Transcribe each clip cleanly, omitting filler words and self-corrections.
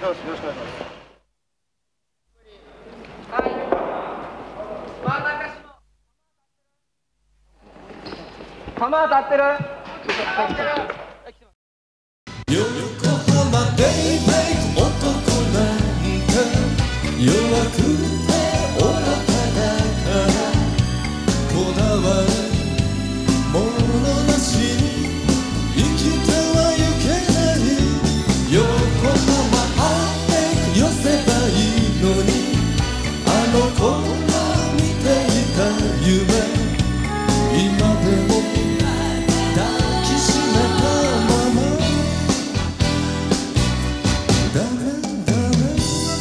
します。よろしくお願いします。 玉当たってる。 横浜ベイベー男なんか弱くて愚かだからこだわるものなしに生きてはいけない横浜あって寄せばいいのにあの子が見ていた夢今でも抱きしめたままダメダメ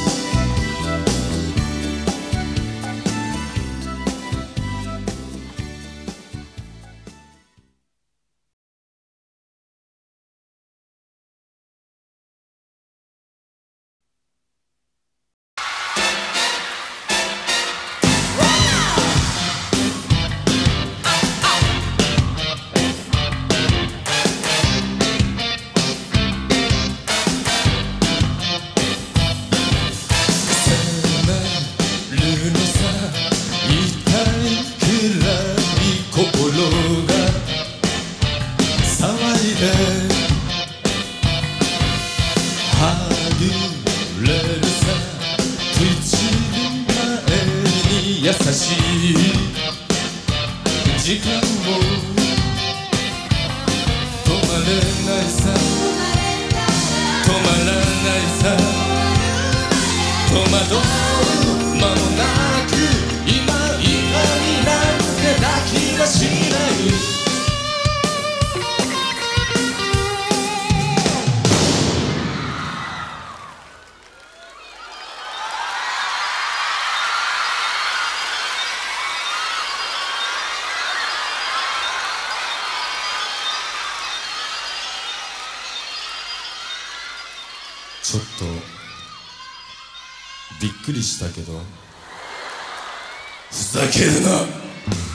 優しい時間も止まれないさ止まらないさ戸惑う間もなく今になって泣きはしないちょっとびっくりしたけどふざけるな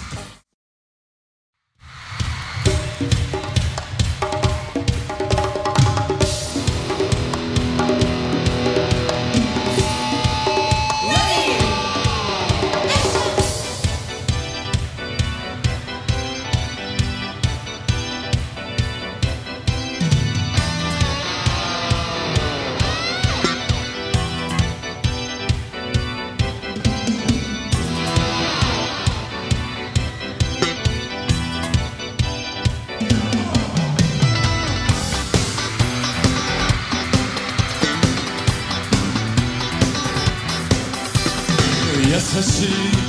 優しい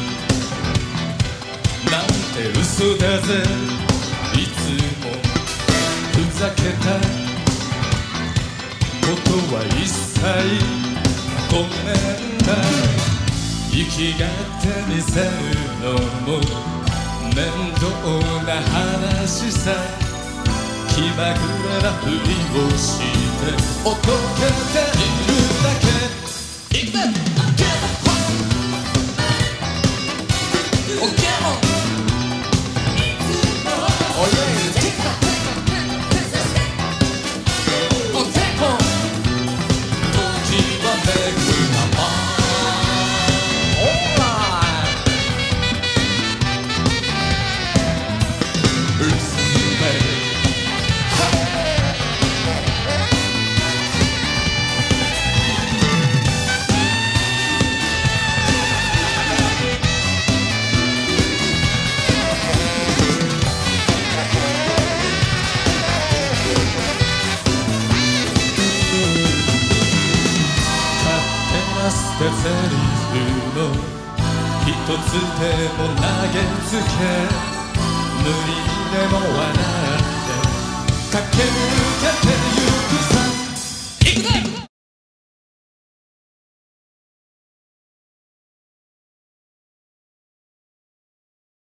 なんて嘘だぜいつもふざけたことは一切ごめんな生きがってみせるのも面倒な話さ気まぐれなふりをしておどけているだけいくぜセリフの一つでも投げつけ無理にでも笑ってかける